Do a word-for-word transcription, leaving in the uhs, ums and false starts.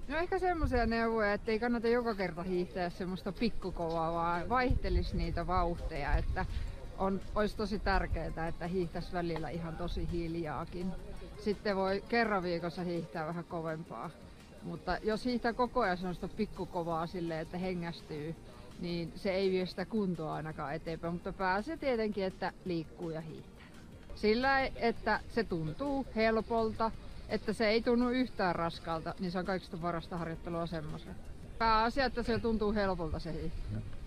No ehkä semmoisia neuvoja, että ei kannata joka kerta hiihtää semmoista pikkukovaa, vaan vaihtelisi niitä vauhteja, että on, olisi tosi tärkeää, että hiihtäisi välillä ihan tosi hiljaakin. Sitten voi kerran viikossa hiihtää vähän kovempaa. Mutta jos hiihtää koko ajan semmoista pikkukovaa silleen, että hengästyy, niin se ei vie sitä kuntoa ainakaan eteenpäin. Mutta pääsee tietenkin, että liikkuu ja hiihtää. Sillä, että se tuntuu helpolta, että se ei tunnu yhtään raskalta, niin se on kaikista parasta harjoittelua semmoisen. Pääasia, että se tuntuu helpolta se hiihto.